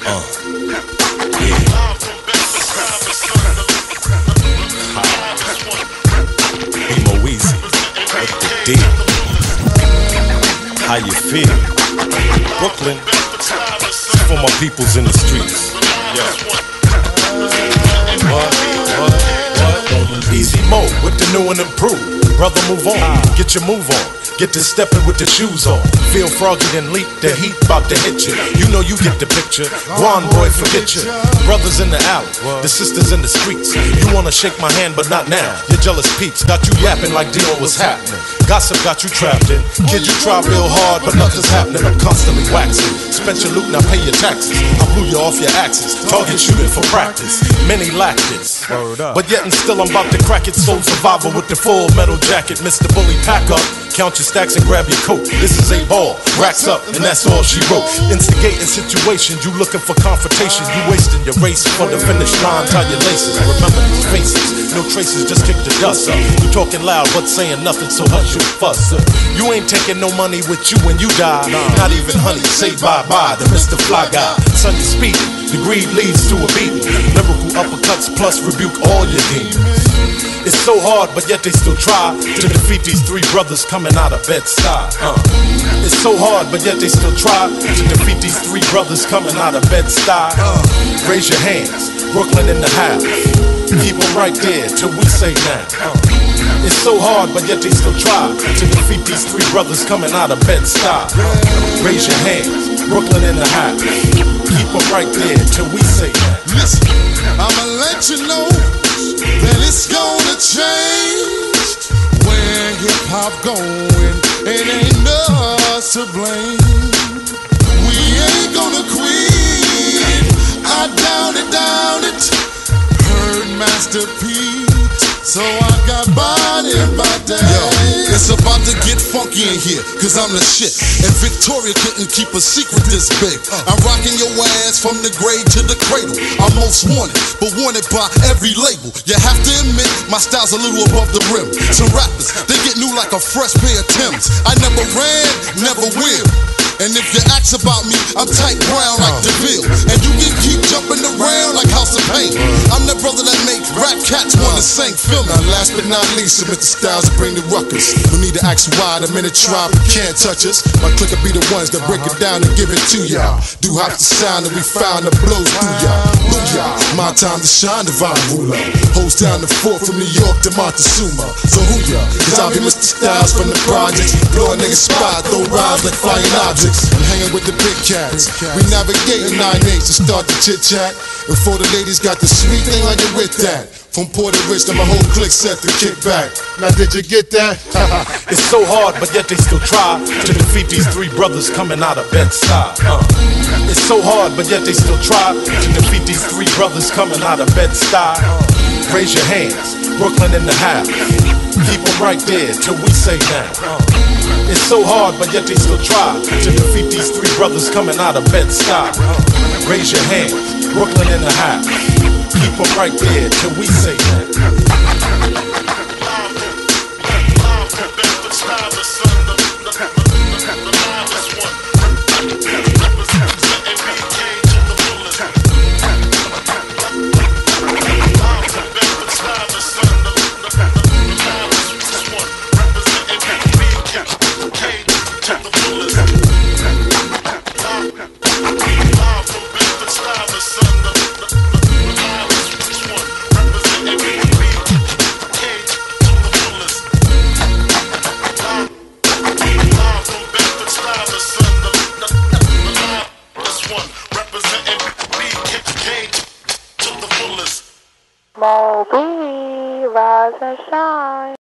Emo Easy, what's the deal? How you feel? Brooklyn, for my peoples in the streets. What? Easy Mo with the new and improved. Brother, move on, get your move on. Get to stepping with the shoes on. Feel froggy then leap, the heat bout to hit you. You know you get the picture. Guan boy, forget you. Brothers in the alley, the sisters in the streets. You wanna shake my hand, but not now. Your jealous peeps got you yapping like Dio was happening. Gossip got you trapped in. Kid, you try real hard, but nothing's happening. I'm constantly waxing. Spent your loot, now pay your taxes. I blew you off your axes. Target shooting for practice. Many lack this, but yet and still I'm about to crack it. Soul survivor with the full metal jacket. Mr. Bully, pack up. Count your stacks and grab your coat. This is a ball, racks up, and that's all she wrote. Instigating situations, you looking for confrontation. You wasting your race for the finish line. Tie your laces, remember these faces. No traces, just kick the dust up. You talking loud, but saying nothing, so hush your fuss up. You ain't taking no money with you when you die. Not even honey, say bye-bye to Mr. Fly Guy. Son, you speeding, the greed leads to a beating. Lyrical uppercuts plus rebuke all your demons. It's so hard, but yet they still try to defeat these three brothers coming out of Bed-Stuy. It's so hard, but yet they still try to defeat these three brothers coming out of Bed-Stuy. Raise your hands, Brooklyn in the house. Keep them right there till we say now. It's so hard, but yet they still try to defeat these three brothers coming out of Bed-Stuy. Raise your hands, Brooklyn in the house. Keep them right there till we say now. Listen, I'ma let you know that it's gonna change. Where hip-hop going, it ain't us to blame. We ain't gonna quit. I doubt it. Heard Master Pete, so I got body by day. Yo, it's about to get funky in here, cause I'm the shit. And Victoria couldn't keep a secret this big. I'm rocking your ass from the grave to the cradle. I'm most wanted, but wanted by every label. You have to admit, my style's a little above the rim. Some rappers, they get new like a fresh pair of Timbs. I never ran, never will. And if you ask about me, I'm tight brown like DeVille. And you can keep jumping around like House of Pain. I'm the brother that makes rap cats wanna sing. Feel me? Now last but not least, Mr. Styles bring the ruckus. No need to ask why, the minute tribe can't touch us. My clique will be the ones that break it down and give it to y'all. Do hop the sound that we found that blows through y'all. Booyah, my time to shine, divine ruler. Holds down the fort from New York to Montezuma. So who ya? Cause I'll be Mr. Styles from the projects. Blow a nigga spot, throw rhymes like flying objects. I'm hanging with the big cats. We navigating 9-8 to start the chit chat. Before the ladies got the sweet thing, I get with that. From Puerto Rich to my whole clique set to kick back. Now did you get that? It's so hard, but yet they still try to defeat these three brothers coming out of Bed-Stuy. It's so hard, but yet they still try to defeat these three brothers coming out of Bed-Stuy. Raise your hands, Brooklyn in the house. Keep them right there till we say now. It's so hard, but yet they still try to defeat these three brothers coming out of Bed-Stuy. Raise your hands, Brooklyn in the house. Keep them right there till we say that. Moby, rise and shine.